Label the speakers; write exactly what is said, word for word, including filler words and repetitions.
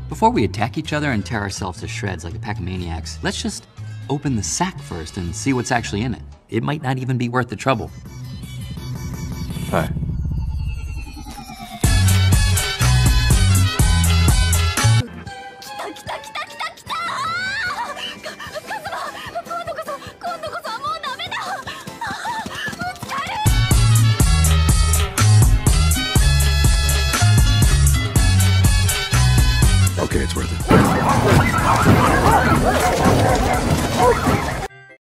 Speaker 1: Before we attack each other and tear ourselves to shreds like a pack of maniacs, let's just open the sack first and see what's actually in it. It might not even be worth the trouble.
Speaker 2: Hi.